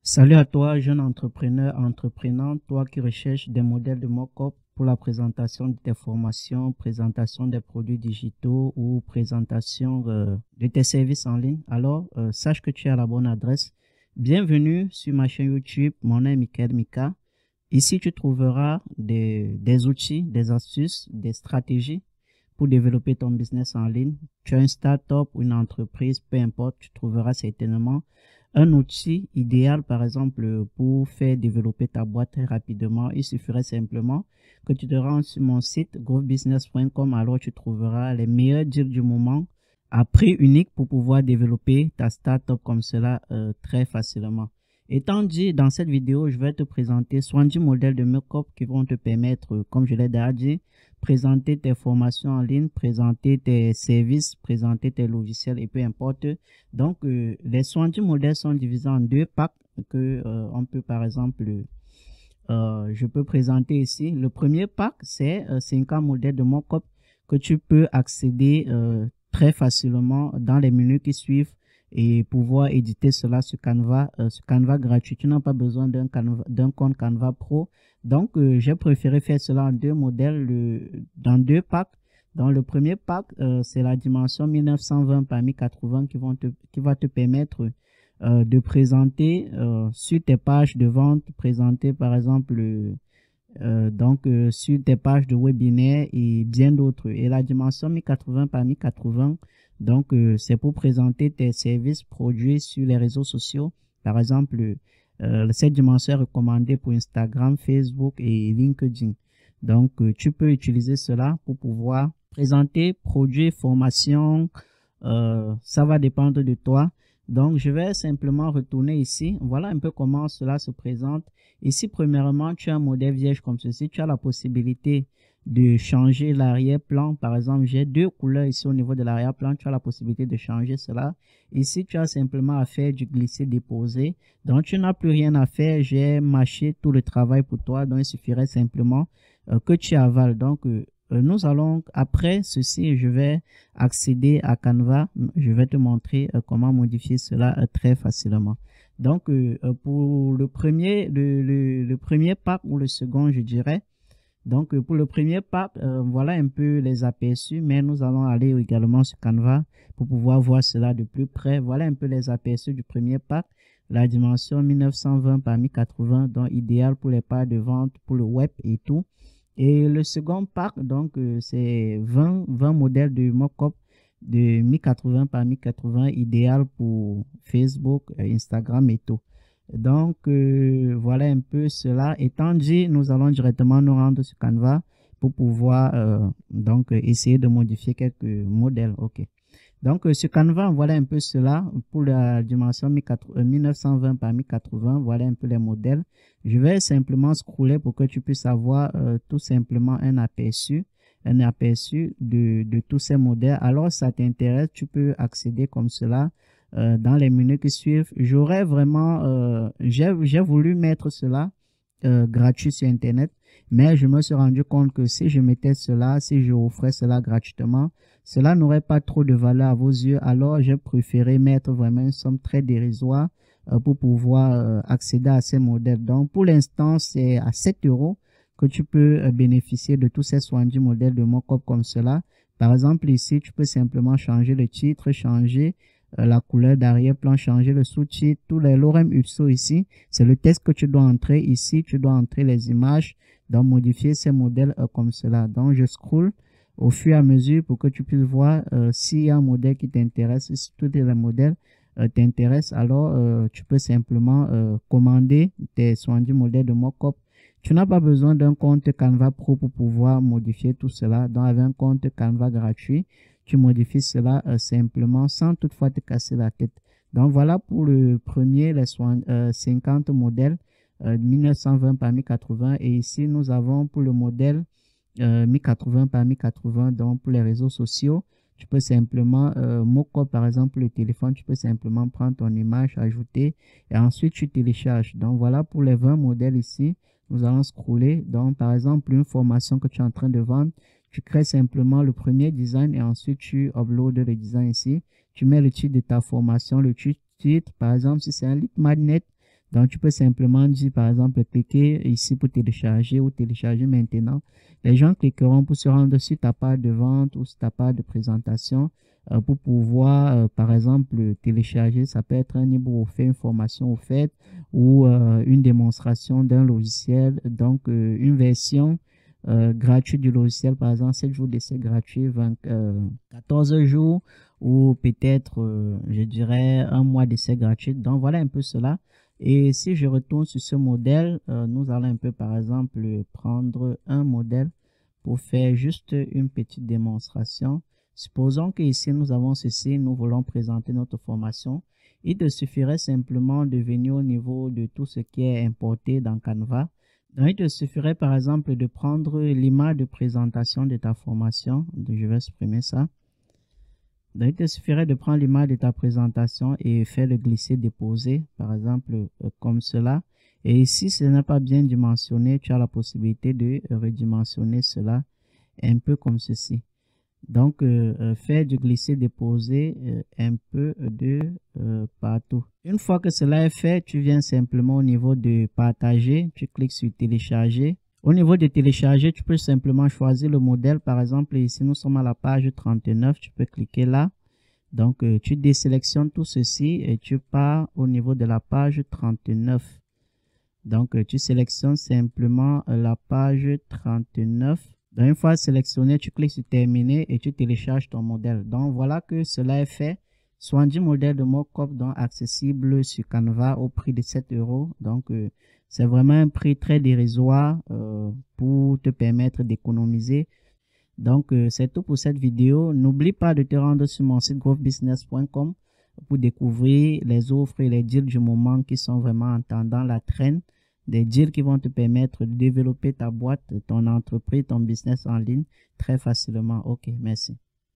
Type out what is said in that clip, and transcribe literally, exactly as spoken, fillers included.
Salut à toi, jeune entrepreneur, entreprenante, toi qui recherches des modèles de mock-up pour la présentation de tes formations, présentation des produits digitaux ou présentation euh, de tes services en ligne. Alors, euh, sache que tu es à la bonne adresse. Bienvenue sur ma chaîne YouTube. Mon nom est Michael Mika. Ici, tu trouveras des, des outils, des astuces, des stratégies pour développer ton business en ligne. Tu as une start-up ou une entreprise, peu importe, tu trouveras certainement un outil idéal, par exemple, pour faire développer ta boîte très rapidement. Il suffirait simplement que tu te rendes sur mon site growth business point com. Alors, tu trouveras les meilleurs deals du moment à prix unique pour pouvoir développer ta startup comme cela euh, très facilement. Étant dit, dans cette vidéo, je vais te présenter soixante-dix modèles de make-up qui vont te permettre, comme je l'ai déjà dit, présenter tes formations en ligne, présenter tes services, présenter tes logiciels et peu importe. Donc, euh, les soixante-dix modèles sont divisés en deux packs que euh, on peut par exemple, euh, je peux présenter ici. Le premier pack, c'est euh, cinquante modèles de mock-up que tu peux accéder euh, très facilement dans les menus qui suivent et pouvoir éditer cela sur Canva, euh, sur Canva gratuit. Tu n'as pas besoin d'un d'un compte Canva Pro. Donc, euh, j'ai préféré faire cela en deux modèles, le, dans deux packs. Dans le premier pack, euh, c'est la dimension mille neuf cent vingt par mille quatre-vingts qui, vont te, qui va te permettre euh, de présenter euh, sur tes pages de vente, présenter par exemple euh, donc euh, sur tes pages de webinaire et bien d'autres. Et la dimension mille quatre-vingts par mille quatre-vingts, donc euh, c'est pour présenter tes services produits sur les réseaux sociaux. Par exemple, euh, cette dimension est recommandée pour Instagram, Facebook et LinkedIn. Donc, euh, tu peux utiliser cela pour pouvoir présenter produits, formations. Euh, ça va dépendre de toi. Donc, je vais simplement retourner ici. Voilà un peu comment cela se présente. Ici, premièrement, tu as un modèle vierge comme ceci. Tu as la possibilité de changer l'arrière-plan. Par exemple, j'ai deux couleurs ici au niveau de l'arrière-plan. Tu as la possibilité de changer cela. Ici, tu as simplement à faire du glisser-déposer. Donc, tu n'as plus rien à faire. J'ai mâché tout le travail pour toi. Donc, il suffirait simplement euh, que tu avales. Donc, euh, nous allons, après ceci, je vais accéder à Canva. Je vais te montrer euh, comment modifier cela euh, très facilement. Donc, euh, pour le premier, le, le, le premier pack ou le second, je dirais. Donc, euh, pour le premier pack, euh, voilà un peu les aperçus, mais nous allons aller également sur Canva pour pouvoir voir cela de plus près. Voilà un peu les aperçus du premier pack. La dimension mille neuf cent vingt par mille quatre-vingts, donc idéal pour les pages de vente, pour le web et tout. Et le second pack, donc, euh, c'est vingt, vingt modèles de mock-up de mille quatre-vingts par mille quatre-vingts, idéal pour Facebook, Instagram et tout. Donc, euh, voilà un peu cela. Étant dit, nous allons directement nous rendre sur Canva pour pouvoir euh, donc essayer de modifier quelques modèles. OK. Donc, euh, sur Canva, voilà un peu cela pour la dimension mille neuf cent vingt par mille quatre-vingts. Voilà un peu les modèles. Je vais simplement scroller pour que tu puisses avoir euh, tout simplement un aperçu, un aperçu de, de tous ces modèles. Alors, si ça t'intéresse, tu peux accéder comme cela euh, dans les menus qui suivent. J'aurais vraiment, euh, j'ai voulu mettre cela euh, gratuit sur Internet, mais je me suis rendu compte que si je mettais cela, si je offrais cela gratuitement, cela n'aurait pas trop de valeur à vos yeux. Alors, j'ai préféré mettre vraiment une somme très dérisoire euh, pour pouvoir euh, accéder à ces modèles. Donc, pour l'instant, c'est à sept euros que tu peux euh, bénéficier de tous ces soixante-dix modèles de mock-up comme cela. Par exemple, ici, tu peux simplement changer le titre, changer euh, la couleur d'arrière-plan, changer le sous-titre, tous les lorem ipso ici. C'est le texte que tu dois entrer ici. Tu dois entrer les images, donc modifier ces modèles euh, comme cela. Donc, je scroll au fur et à mesure pour que tu puisses voir euh, s'il y a un modèle qui t'intéresse, si tous les modèles euh, t'intéressent, alors euh, tu peux simplement euh, commander tes soixante-dix modèles de mock-up. Tu n'as pas besoin d'un compte Canva Pro pour pouvoir modifier tout cela. Donc, avec un compte Canva gratuit, tu modifies cela euh, simplement sans toutefois te casser la tête. Donc, voilà pour le premier, les euh, cinquante modèles euh, mille neuf cent vingt par mille quatre-vingts. Et ici, nous avons pour le modèle Euh, mille quatre-vingts par mille quatre-vingts. Donc pour les réseaux sociaux, tu peux simplement euh, mock-up, par exemple le téléphone, tu peux simplement prendre ton image, ajouter et ensuite tu télécharges. Donc voilà pour les vingt modèles ici. Nous allons scroller. Donc par exemple une formation que tu es en train de vendre, tu crées simplement le premier design et ensuite tu uploads le design ici. Tu mets le titre de ta formation, le titre, par exemple si c'est un lead magnet, Donc, tu peux simplement dire, par exemple, cliquer ici pour télécharger ou télécharger maintenant. Les gens cliqueront pour se rendre sur ta page de vente ou sur ta page de présentation euh, pour pouvoir, euh, par exemple, télécharger. Ça peut être un e-book offert, une formation offerte ou euh, une démonstration d'un logiciel. Donc, euh, une version euh, gratuite du logiciel, par exemple, sept jours d'essai gratuit, vingt, euh, quatorze jours ou peut-être, euh, je dirais, un mois d'essai gratuit. Donc, voilà un peu cela. Et si je retourne sur ce modèle, euh, nous allons un peu, par exemple, prendre un modèle pour faire juste une petite démonstration. Supposons que ici, nous avons ceci, nous voulons présenter notre formation. Il te suffirait simplement de venir au niveau de tout ce qui est importé dans Canva. Donc, il te suffirait, par exemple, de prendre l'image de présentation de ta formation. Donc, je vais supprimer ça. Donc, il te suffirait de prendre l'image de ta présentation et faire le glisser-déposer, par exemple, euh, comme cela. Et ici, ce n'est pas bien dimensionné, tu as la possibilité de redimensionner cela un peu comme ceci. Donc, euh, euh, faire du glisser-déposer euh, un peu de euh, partout. Une fois que cela est fait, tu viens simplement au niveau de partager, tu cliques sur télécharger. Au niveau de télécharger, tu peux simplement choisir le modèle. Par exemple, ici, nous sommes à la page trente-neuf. Tu peux cliquer là. Donc, euh, tu désélectionnes tout ceci et tu pars au niveau de la page trente-neuf. Donc, euh, tu sélectionnes simplement euh, la page trente-neuf. Donc, une fois sélectionné, tu cliques sur terminer et tu télécharges ton modèle. Donc, voilà que cela est fait. soixante-dix modèles de mock-up donc accessibles sur Canva au prix de sept euros. Donc, euh, c'est vraiment un prix très dérisoire euh, pour te permettre d'économiser. Donc, euh, c'est tout pour cette vidéo. N'oublie pas de te rendre sur mon site growth business point com pour découvrir les offres et les deals du moment qui sont vraiment en tendance, la traîne. Des deals qui vont te permettre de développer ta boîte, ton entreprise, ton business en ligne très facilement. Ok, merci.